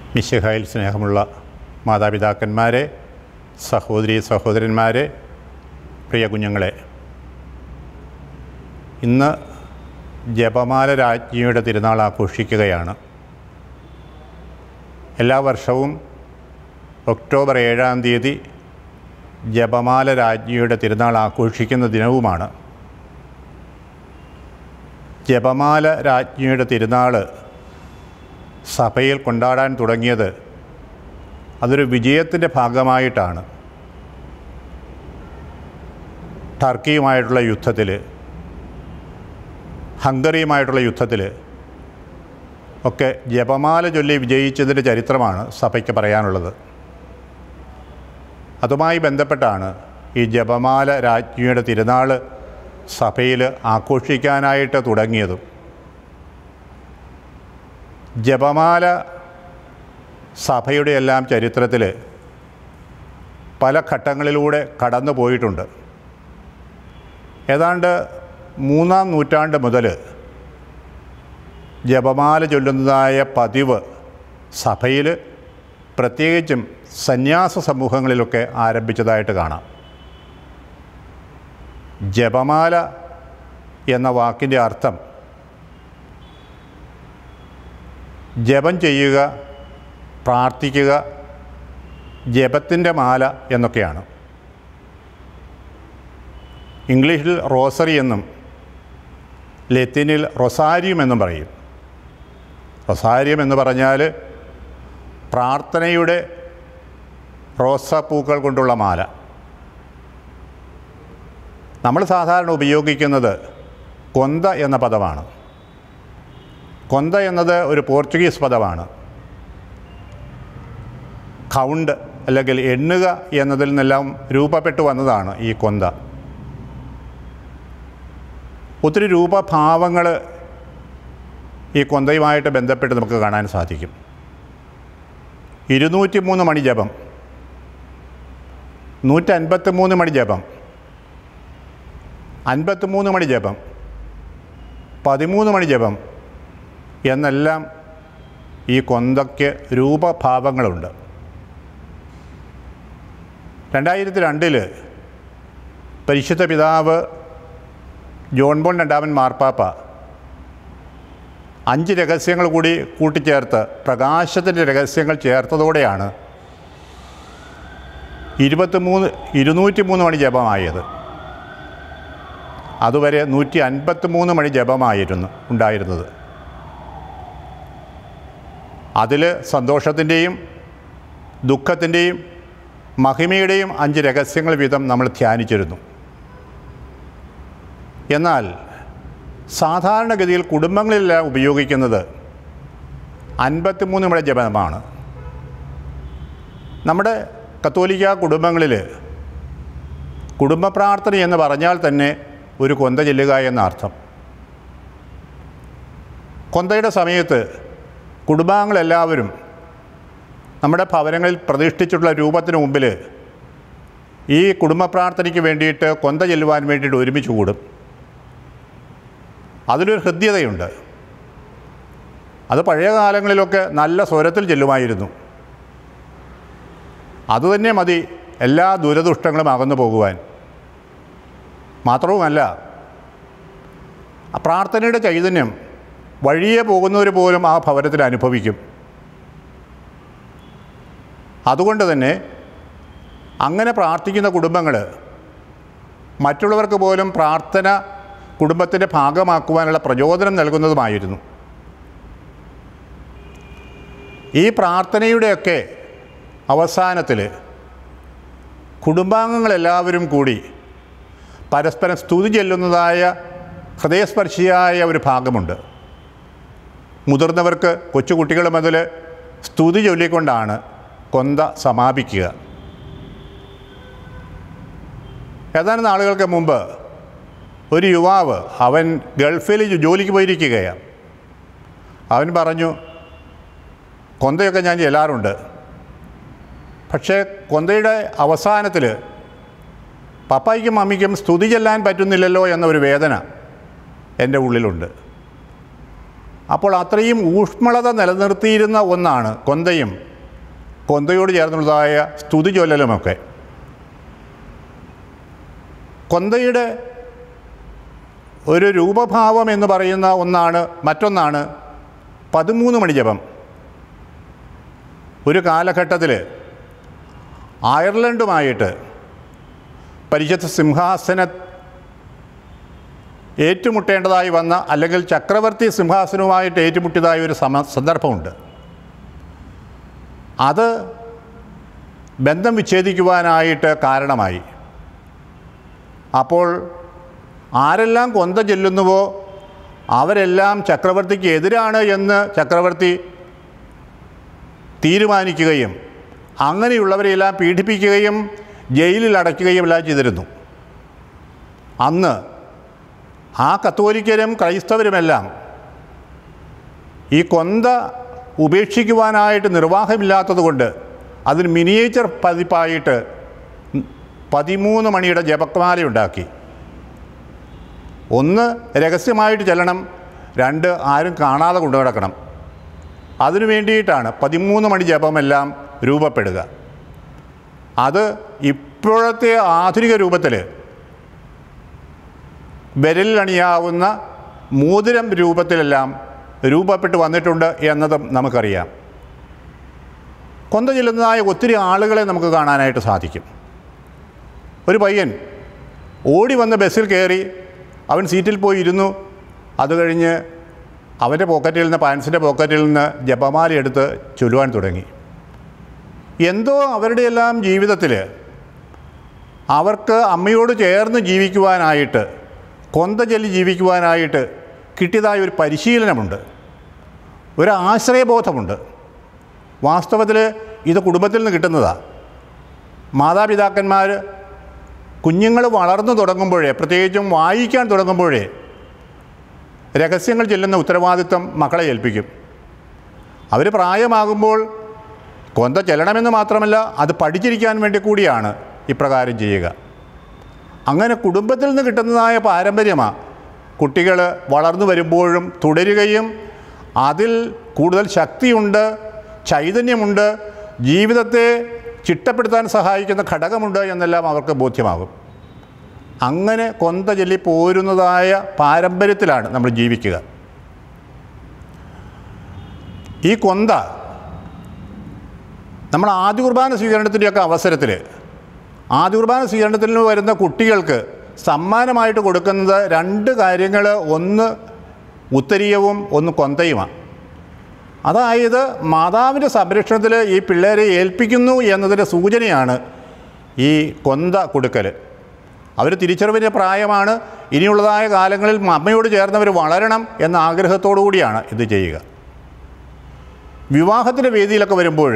മിശിഹായിൽ സ്നേഹമുള്ള മാതാപിതാക്കന്മാരെ, സഹോദരീ സഹോദരന്മാരെ, പ്രിയ കുഞ്ഞുങ്ങളെ, ഇന്ന് ജപമാല രാജ്ഞിയുടെ തിരുനാൾ ആഘോഷിക്കുകയാണ്. എല്ലാ വർഷവും ഒക്ടോബർ 7-ാം തീയതി ജപമാല രാജ്ഞിയുടെ തിരുനാൾ ആഘോഷിക്കുന്ന ദിനവുമാണ്. ജപമാല രാജ്ഞിയുടെ തിരുനാൾ സഭയിൽ കൊണ്ടാടാൻ തുടങ്ങിയത് അതൊരു വിജയത്തിൻ്റെ ഭാഗമായിട്ടാണ്. ടർക്കിയുമായിട്ടുള്ള യുദ്ധത്തിൽ, ഹംഗറിയുമായിട്ടുള്ള യുദ്ധത്തിൽ ഒക്കെ ജപമാല ചൊല്ലി വിജയിച്ചതിൻ്റെ ചരിത്രമാണ് സഭയ്ക്ക് പറയാനുള്ളത്. അതുമായി ബന്ധപ്പെട്ടാണ് ഈ ജപമാല രാജ്ഞിയുടെ തിരുനാൾ സഭയിൽ ആഘോഷിക്കാനായിട്ട് തുടങ്ങിയതും. ജപമാല സഭയുടെ എല്ലാം ചരിത്രത്തിൽ പല ഘട്ടങ്ങളിലൂടെ കടന്നു പോയിട്ടുണ്ട്. ഏതാണ്ട് 3-ാം നൂറ്റാണ്ട് മുതൽ ജപമാല ചൊല്ലുന്നതായ പതിവ് സഭയിൽ, പ്രത്യേകിച്ചും സന്യാസ സമൂഹങ്ങളിലൊക്കെ ആരംഭിച്ചതായിട്ട് കാണാം. ജപമാല എന്ന വാക്കിൻ്റെ അർത്ഥം ജപം ചെയ്യുക, പ്രാർത്ഥിക്കുക, ജപത്തിൻ്റെ മാല എന്നൊക്കെയാണ്. ഇംഗ്ലീഷിൽ റോസറി എന്നും ലത്തീനിൽ റൊസാരിയം എന്നും പറയും. റൊസാരിയം എന്ന് പറഞ്ഞാൽ പ്രാർത്ഥനയുടെ റോസാപ്പൂക്കൾ കൊണ്ടുള്ള മാല. നമ്മൾ സാധാരണ ഉപയോഗിക്കുന്നത് കൊന്ത എന്ന പദമാണ്. കൊന്ത എന്നത് ഒരു പോർച്ചുഗീസ് പദമാണ്. കൗണ്ട് അല്ലെങ്കിൽ എണ്ണുക എന്നതിൽ നിന്നെല്ലാം രൂപപ്പെട്ടു വന്നതാണ് ഈ കൊന്ത. ഒത്തിരി രൂപഭാവങ്ങൾ ഈ കൊന്തയുമായിട്ട് ബന്ധപ്പെട്ട് നമുക്ക് കാണാൻ സാധിക്കും. 203 മണി ജപം, 153 മണി ജപം, 53 മണി ജപം, 13 മണി ജപം എന്നെല്ലാം ഈ കൊന്തയ്ക്ക് രൂപഭാവങ്ങളുണ്ട്. 2002 പരിശുദ്ധ പിതാവ് ജോൺ പോൾ 2 മാർപ്പാപ്പ 5 രഹസ്യങ്ങൾ കൂടി കൂട്ടിച്ചേർത്ത്, പ്രകാശത്തിൻ്റെ രഹസ്യങ്ങൾ ചേർത്തതോടെയാണ് 203 മണി ജപമായത്. അതുവരെ 153 മണി ജപമായിരുന്നു ഉണ്ടായിരുന്നത്. അതിൽ സന്തോഷത്തിൻ്റെയും ദുഃഖത്തിൻ്റെയും മഹിമയുടെയും 5 രഹസ്യങ്ങൾ വീതം നമ്മൾ ധ്യാനിച്ചിരുന്നു. എന്നാൽ സാധാരണഗതിയിൽ കുടുംബങ്ങളിലെല്ലാം ഉപയോഗിക്കുന്നത് 53 മണി ജപമാണ്. നമ്മുടെ കത്തോലിക്ക കുടുംബങ്ങളിൽ കുടുംബ പ്രാർത്ഥന എന്ന് പറഞ്ഞാൽ തന്നെ ഒരു കൊന്ത ചൊല്ലുക എന്ന അർത്ഥം. കൊന്തയുടെ സമയത്ത് കുടുംബാംഗങ്ങളെല്ലാവരും നമ്മുടെ ഭവനങ്ങളിൽ പ്രതിഷ്ഠിച്ചിട്ടുള്ള രൂപത്തിന് മുമ്പിൽ ഈ കുടുംബ പ്രാർത്ഥനയ്ക്ക് വേണ്ടിയിട്ട് കൊന്ത ചൊല്ലുവാൻ വേണ്ടിയിട്ട് ഒരുമിച്ച് കൂടും. അതിലൊരു ഹൃദ്യതയുണ്ട്. അത് പഴയ കാലങ്ങളിലൊക്കെ നല്ല സ്വരത്തിൽ ചൊല്ലുമായിരുന്നു. അതുതന്നെ മതി എല്ലാ ദുരദുഷ്ടങ്ങളും അകന്നു പോകുവാൻ. മാത്രവുമല്ല, ആ പ്രാർത്ഥനയുടെ ചൈതന്യം വഴിയെ പോകുന്നവർ പോലും ആ ഭവനത്തിൽ അനുഭവിക്കും. അതുകൊണ്ട് തന്നെ അങ്ങനെ പ്രാർത്ഥിക്കുന്ന കുടുംബങ്ങൾ മറ്റുള്ളവർക്ക് പോലും പ്രാർത്ഥന കുടുംബത്തിൻ്റെ ഭാഗമാക്കുവാനുള്ള പ്രചോദനം നൽകുന്നതുമായിരുന്നു. ഈ പ്രാർത്ഥനയുടെയൊക്കെ അവസാനത്തിൽ കുടുംബാംഗങ്ങളെല്ലാവരും കൂടി പരസ്പരം സ്തുതി ചൊല്ലുന്നതായ ഹൃദയസ്പർശിയായ ഒരു ഭാഗമുണ്ട്. മുതിർന്നവർക്ക് കൊച്ചുകുട്ടികൾ മുതൽ സ്തുതി ചൊല്ലിക്കൊണ്ടാണ് കൊന്ത സമാപിക്കുക. ഏതാനും നാളുകൾക്ക് മുമ്പ് ഒരു യുവാവ്, അവൻ ഗൾഫിൽ ജോലിക്ക് പോയിരിക്കുകയാണ്. അവൻ പറഞ്ഞു, കൊന്തയൊക്കെ ഞാൻ ചൊല്ലാറുണ്ട്, പക്ഷേ കൊന്തയുടെ അവസാനത്തിൽ പപ്പായ്ക്കും മമ്മിക്കും സ്തുതി ചെല്ലാൻ പറ്റുന്നില്ലല്ലോ എന്നൊരു വേദന എൻ്റെ ഉള്ളിലുണ്ട്. അപ്പോൾ അത്രയും ഊഷ്മളത നിലനിർത്തിയിരുന്ന ഒന്നാണ് കൊന്തയും കൊന്തയോട് ചേർന്നുള്ളതായ സ്തുതി ചൊല്ലലുമൊക്കെ. കൊന്തയുടെ ഒരു രൂപഭാവം എന്ന് പറയുന്ന മറ്റൊന്നാണ് 13 മണി ജപം. ഒരു കാലഘട്ടത്തിൽ അയർലൻഡുമായിട്ട് പരിശുദ്ധ സിംഹാസന ഏറ്റുമുട്ടേണ്ടതായി വന്ന, അല്ലെങ്കിൽ ചക്രവർത്തി സിംഹാസനവുമായിട്ട് ഏറ്റുമുട്ടിയതായ ഒരു സന്ദർഭമുണ്ട്. അത് ബന്ധം വിച്ഛേദിക്കുവാനായിട്ട് കാരണമായി. അപ്പോൾ ആരെല്ലാം കൊന്ത ചെല്ലുന്നുവോ അവരെല്ലാം ചക്രവർത്തിക്ക് എതിരാണ് എന്ന് ചക്രവർത്തി തീരുമാനിക്കുകയും അങ്ങനെയുള്ളവരെയെല്ലാം പീഡിപ്പിക്കുകയും ജയിലിൽ അടയ്ക്കുകയും എല്ലാം ചെയ്തിരുന്നു. അന്ന് ആ കത്തോലിക്കരും ക്രൈസ്തവരുമെല്ലാം ഈ കൊന്ത ഉപേക്ഷിക്കുവാനായിട്ട് നിർവാഹമില്ലാത്തതുകൊണ്ട് അതിന് മിനിയേച്ചർ പതിപ്പായിട്ട് 13 മണിയുടെ ജപമാലയുണ്ടാക്കി. 1 രഹസ്യമായിട്ട് ചെല്ലണം, 2 ആരും കാണാതെ കൊണ്ടു നടക്കണം. അതിനു വേണ്ടിയിട്ടാണ് 13 മണി ജപമെല്ലാം രൂപപ്പെടുക. അത് ഇപ്പോഴത്തെ ആധുനിക രൂപത്തിൽ വിരലിലണിയാവുന്ന മോതിരം രൂപത്തിലെല്ലാം രൂപപ്പെട്ട് വന്നിട്ടുണ്ട് എന്നതും നമുക്കറിയാം. കൊന്ത ചെല്ലുന്നതായ ഒത്തിരി ആളുകളെ നമുക്ക് കാണാനായിട്ട് സാധിക്കും. ഒരു പയ്യൻ ഓടി വന്ന് ബസ്സിൽ കയറി അവൻ സീറ്റിൽ പോയി ഇരുന്നു. അത് കഴിഞ്ഞ് അവൻ്റെ പോക്കറ്റിൽ നിന്ന്, പാൻസിൻ്റെ പോക്കറ്റിൽ നിന്ന് ജപമാല എടുത്ത് ചൊല്ലുവാൻ തുടങ്ങി. എന്തോ അവരുടെയെല്ലാം ജീവിതത്തിൽ അവർക്ക് അമ്മയോട് ചേർന്ന് ജീവിക്കുവാനായിട്ട്, കൊന്ത ചൊല്ലി ജീവിക്കുവാനായിട്ട് കിട്ടിയതായ ഒരു പരിശീലനമുണ്ട്, ഒരു ആശ്രയബോധമുണ്ട്. വാസ്തവത്തിൽ ഇത് കുടുംബത്തിൽ നിന്ന് കിട്ടുന്നതാണ്. മാതാപിതാക്കന്മാർ കുഞ്ഞുങ്ങൾ വളർന്നു തുടങ്ങുമ്പോഴേ, പ്രത്യേകിച്ചും വായിക്കാൻ തുടങ്ങുമ്പോഴേ രഹസ്യങ്ങൾ ചെല്ലുന്ന ഉത്തരവാദിത്വം മക്കളെ ഏൽപ്പിക്കും. അവർ പ്രായമാകുമ്പോൾ കൊന്ത ചെല്ലണമെന്ന് മാത്രമല്ല, അത് പഠിച്ചിരിക്കാൻ വേണ്ടി കൂടിയാണ് ഇപ്രകാരം ചെയ്യുക. അങ്ങനെ കുടുംബത്തിൽ നിന്ന് കിട്ടുന്നതായ പാരമ്പര്യമാണ് കുട്ടികൾ വളർന്നു വരുമ്പോഴും തുടരുകയും അതിൽ കൂടുതൽ ശക്തിയുണ്ട്, ചൈതന്യമുണ്ട്, ജീവിതത്തെ ചിട്ടപ്പെടുത്താൻ സഹായിക്കുന്ന ഘടകമുണ്ട് എന്നെല്ലാം അവർക്ക് ബോധ്യമാകും. അങ്ങനെ കൊന്ത ചൊല്ലി പോരുന്നതായ പാരമ്പര്യത്തിലാണ് നമ്മൾ ജീവിക്കുക. ഈ കൊന്ത നമ്മൾ ആദ്യ കുർബാന സ്വീകരണത്തിൻ്റെയൊക്കെ അവസരത്തിൽ, ആദ്യ കുർബാന സ്വീകരണത്തിൽ വരുന്ന കുട്ടികൾക്ക് സമ്മാനമായിട്ട് കൊടുക്കുന്നത് 2 കാര്യങ്ങൾ, ഒന്ന് ഉത്തരീയവും ഒന്ന് കൊന്തയുമാണ്. അതായത് മാതാവിൻ്റെ സംരക്ഷണത്തിൽ ഈ പിള്ളേരെ ഏൽപ്പിക്കുന്നു എന്നതിൻ്റെ സൂചനയാണ് ഈ കൊന്ത കൊടുക്കൽ. അവർ തിരിച്ചറിവിൻ്റെ പ്രായമാണ്. ഇനിയുള്ളതായ കാലങ്ങളിൽ അമ്മയോട് ചേർന്നവർ വളരണം എന്ന ആഗ്രഹത്തോടു കൂടിയാണ് ഇത് ചെയ്യുക. വിവാഹത്തിൻ്റെ വേദിയിലൊക്കെ വരുമ്പോൾ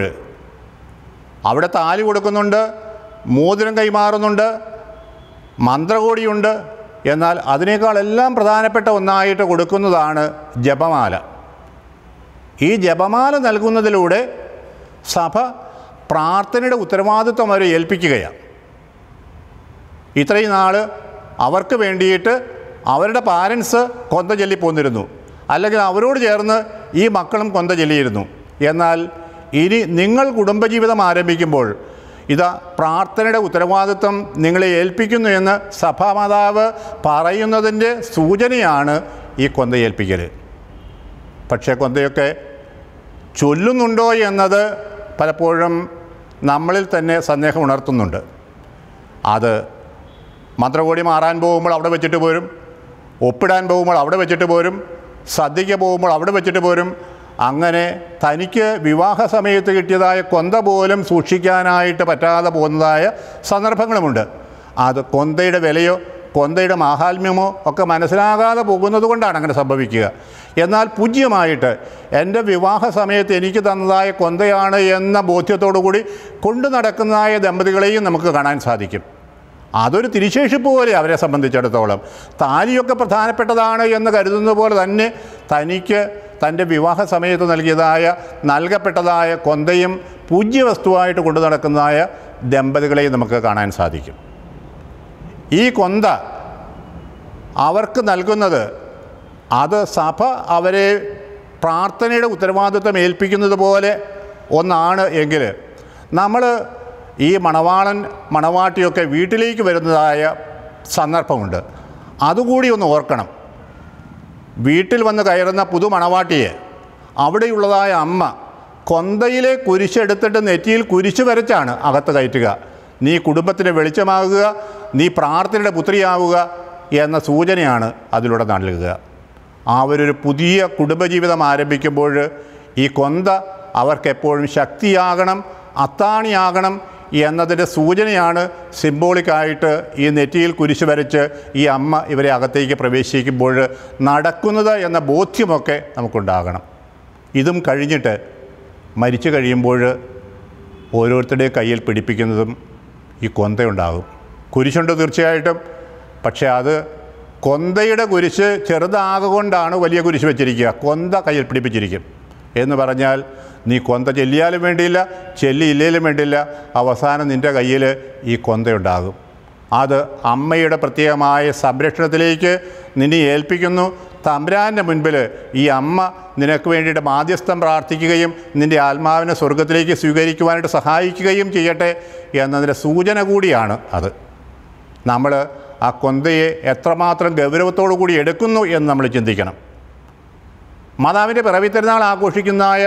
അവിടെ താലി കൊടുക്കുന്നുണ്ട്, മോതിരം കൈമാറുന്നുണ്ട്, മന്ത്രകോടിയുണ്ട്. എന്നാൽ അതിനേക്കാളെല്ലാം പ്രധാനപ്പെട്ട ഒന്നായിട്ട് കൊടുക്കുന്നതാണ് ജപമാല. ഈ ജപമാല നൽകുന്നതിലൂടെ സഭ പ്രാർത്ഥനയുടെ ഉത്തരവാദിത്വം അവരെ ഏൽപ്പിക്കുകയാണ്. ഇത്രയും നാൾ അവർക്ക് വേണ്ടിയിട്ട് അവരുടെ പാരൻസ് കൊന്ത ചൊല്ലി പോന്നിരുന്നു, അല്ലെങ്കിൽ അവരോട് ചേർന്ന് ഈ മക്കളും കൊന്ത ചൊല്ലിയിരുന്നു. എന്നാൽ ഇനി നിങ്ങൾ കുടുംബജീവിതം ആരംഭിക്കുമ്പോൾ ഇതാ പ്രാർത്ഥനയുടെ ഉത്തരവാദിത്വം നിങ്ങളെ ഏൽപ്പിക്കുന്നു എന്ന് സഭാമാതാവ് പറയുന്നതിൻ്റെ സൂചനയാണ് ഈ കൊന്ത ഏൽപ്പിക്കൽ. പക്ഷേ കൊന്തയൊക്കെ ചൊല്ലുന്നുണ്ടോ എന്നത് പലപ്പോഴും നമ്മളിൽ തന്നെ സന്ദേഹം ഉണർത്തുന്നുണ്ട്. അത് മന്ത്രകോടി മാറാൻ പോകുമ്പോൾ അവിടെ വെച്ചിട്ട് പോരും, ഒപ്പിടാൻ പോകുമ്പോൾ അവിടെ വെച്ചിട്ട് പോരും, സദ്യയ്ക്ക് പോകുമ്പോൾ അവിടെ വെച്ചിട്ട് പോരും. അങ്ങനെ തനിക്ക് വിവാഹ സമയത്ത് കിട്ടിയതായ കൊന്ത പോലും സൂക്ഷിക്കാനായിട്ട് പറ്റാതെ പോകുന്നതായ സന്ദർഭങ്ങളുമുണ്ട്. അത് കൊന്തയുടെ വിലയോ കൊന്തയുടെ മാഹാത്മ്യമോ ഒക്കെ മനസ്സിലാകാതെ പോകുന്നത് കൊണ്ടാണ് അങ്ങനെ സംഭവിക്കുക. എന്നാൽ പൂജ്യമായിട്ട് എൻ്റെ വിവാഹ സമയത്ത് എനിക്ക് തന്നതായ കൊന്തയാണ് എന്ന ബോധ്യത്തോടു കൂടി കൊണ്ടു നടക്കുന്നതായ ദമ്പതികളെയും നമുക്ക് കാണാൻ സാധിക്കും. അതൊരു തിരിശേഷിപ്പ് പോലെ അവരെ സംബന്ധിച്ചിടത്തോളം. താലിയൊക്കെ പ്രധാനപ്പെട്ടതാണ് എന്ന് കരുതുന്നത് പോലെ തന്നെ തനിക്ക് തൻ്റെ വിവാഹ സമയത്ത് നൽകപ്പെട്ടതായ കൊന്തയും പൂജ്യവസ്തുവായിട്ട് കൊണ്ടു നടക്കുന്നതായ ദമ്പതികളെയും നമുക്ക് കാണാൻ സാധിക്കും. ഈ കൊന്ത അവർക്ക് നൽകുന്നത് അത് സഭ അവരെ പ്രാർത്ഥനയുടെ ഉത്തരവാദിത്വം ഏൽപ്പിക്കുന്നത് പോലെ ഒന്നാണ് എങ്കിൽ നമ്മൾ ഈ മണവാളൻ മണവാട്ടിയൊക്കെ വീട്ടിലേക്ക് വരുന്നതായ സന്ദർഭമുണ്ട്. അതുകൂടി ഒന്ന് ഓർക്കണം. വീട്ടിൽ വന്ന് കയറുന്ന പുതു മണവാട്ടിയെ അവിടെയുള്ളതായ അമ്മ കൊന്തയിലെ കുരിശെടുത്തിട്ട് നെറ്റിയിൽ കുരിശ് വരച്ചാണ് അകത്ത് കയറ്റുക. നീ കുടുംബത്തിന് വെളിച്ചമാകുക, നീ പ്രാർത്ഥനയുടെ പുത്രിയാവുക എന്ന സൂചനയാണ് അതിലൂടെ നൽകുക. അവരൊരു പുതിയ കുടുംബജീവിതം ആരംഭിക്കുമ്പോൾ ഈ കൊന്ത അവർക്കെപ്പോഴും ശക്തിയാകണം, അത്താണിയാകണം എന്നതിൻ്റെ സൂചനയാണ് സിംബോളിക്കായിട്ട് ഈ നെറ്റിയിൽ കുരിശ് വരച്ച് ഈ അമ്മ ഇവരെ അകത്തേക്ക് പ്രവേശിക്കുമ്പോൾ നടക്കുന്നത് എന്ന ബോധ്യമൊക്കെ നമുക്കുണ്ടാകണം. ഇതും കഴിഞ്ഞിട്ട് മരിച്ചു കഴിയുമ്പോൾ ഓരോരുത്തരുടെ കയ്യിൽ പിടിപ്പിക്കുന്നതും ഈ കൊന്തയുണ്ടാകും. കുരിശുണ്ട് തീർച്ചയായിട്ടും, പക്ഷേ അത് കൊന്തയുടെ കുരിശ് ചെറുതാകൊണ്ടാണ് വലിയ കുരിശ് വെച്ചിരിക്കുക. കൊന്ത കയ്യിൽ പിടിപ്പിച്ചിരിക്കും എന്ന് പറഞ്ഞാൽ നീ കൊന്ത ചെല്ലിയാലും വേണ്ടിയില്ല, ചെല്ലിയില്ലേലും വേണ്ടിയില്ല, അവസാനം നിൻ്റെ കയ്യിൽ ഈ കൊന്തയുണ്ടാകും. അത് അമ്മയുടെ പ്രത്യേകമായ സംരക്ഷണത്തിലേക്ക് നിന്നെ ഏൽപ്പിക്കുന്നു. തമ്പുരാൻ്റെ മുൻപിൽ ഈ അമ്മ നിനക്ക് വേണ്ടിയിട്ട് മാധ്യസ്ഥം പ്രാർത്ഥിക്കുകയും നിൻ്റെ ആത്മാവിനെ സ്വർഗത്തിലേക്ക് സ്വീകരിക്കുവാനായിട്ട് സഹായിക്കുകയും ചെയ്യട്ടെ എന്നതിൻ്റെ സൂചന കൂടിയാണ് അത്. നമ്മൾ ആ കൊന്തയെ എത്രമാത്രം ഗൗരവത്തോടു കൂടി എടുക്കുന്നു എന്ന് നമ്മൾ ചിന്തിക്കണം. മാതാവിൻ്റെ പിറവി തിരുനാൾ ആഘോഷിക്കുന്നതായ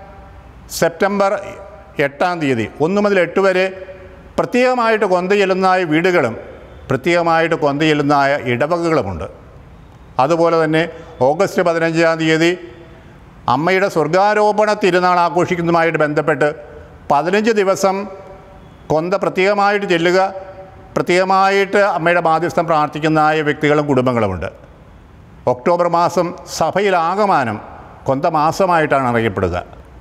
സെപ്റ്റംബർ 8-ാം തീയതി 1 മുതൽ 8 വരെ പ്രത്യേകമായിട്ട് കൊന്ത ചെല്ലുന്നതായ വീടുകളും പ്രത്യേകമായിട്ട് കൊന്ത ചെല്ലുന്നതായ ഇടവകകളുമുണ്ട്. അതുപോലെ തന്നെ ഓഗസ്റ്റ് 15-ാം തീയതി അമ്മയുടെ സ്വർഗാരോപണ തിരുനാൾ ആഘോഷിക്കുന്നതുമായിട്ട് ബന്ധപ്പെട്ട് 15 ദിവസം കൊന്ത പ്രത്യേകമായിട്ട് ചെല്ലുക, പ്രത്യേകമായിട്ട് അമ്മയുടെ മാധ്യസ്ഥം പ്രാർത്ഥിക്കുന്നതായ വ്യക്തികളും കുടുംബങ്ങളുമുണ്ട്. ഒക്ടോബർ മാസം സഭയിലാകമാനം കൊന്ത മാസമായിട്ടാണ് അറിയപ്പെടുക.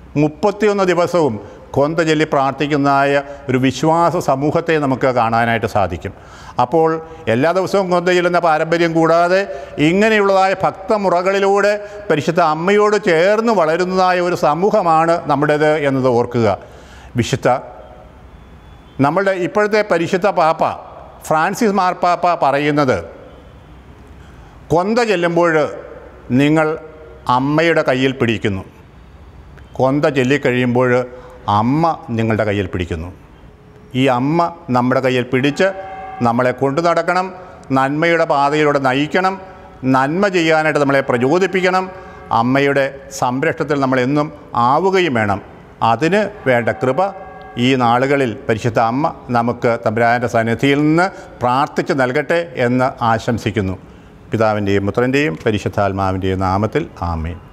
31 ദിവസവും കൊന്ത ചൊല്ലി പ്രാർത്ഥിക്കുന്നതായ ഒരു വിശ്വാസ സമൂഹത്തെ നമുക്ക് കാണാനായിട്ട് സാധിക്കും. അപ്പോൾ എല്ലാ ദിവസവും കൊന്ത ചൊല്ലുന്ന പാരമ്പര്യം കൂടാതെ ഇങ്ങനെയുള്ളതായ ഭക്തമുറകളിലൂടെ പരിശുദ്ധ അമ്മയോട് ചേർന്ന് വളരുന്നതായ ഒരു സമൂഹമാണ് നമ്മുടേത് എന്നത് ഓർക്കുക. നമ്മളുടെ ഇപ്പോഴത്തെ പരിശുദ്ധ പാപ്പ ഫ്രാൻസിസ് മാർപ്പാപ്പ പറയുന്നത്, കൊന്ത ചെല്ലുമ്പോൾ നിങ്ങൾ അമ്മയുടെ കയ്യിൽ പിടിക്കുന്നു, കൊന്ത ചൊല്ലിക്കഴിയുമ്പോൾ അമ്മ നിങ്ങളുടെ കയ്യിൽ പിടിക്കുന്നു. ഈ അമ്മ നമ്മുടെ കയ്യിൽ പിടിച്ച് നമ്മളെ കൊണ്ടു നടക്കണം, നന്മയുടെ പാതയിലൂടെ നയിക്കണം, നന്മ ചെയ്യാനായിട്ട് നമ്മളെ പ്രചോദിപ്പിക്കണം. അമ്മയുടെ സംരക്ഷണത്തിൽ നമ്മളെന്നും ആവുകയും വേണം. അതിന് വേണ്ട കൃപ ഈ നാളുകളിൽ പരിശുദ്ധ അമ്മ നമുക്ക് തമ്പുരാൻ്റെ സന്നിധിയിൽ നിന്ന് പ്രാർത്ഥിച്ച് നൽകട്ടെ എന്ന് ആശംസിക്കുന്നു. പിതാവിൻ്റെയും പുത്രൻ്റെയും പരിശുദ്ധാത്മാവിൻ്റെയും നാമത്തിൽ ആമേൻ.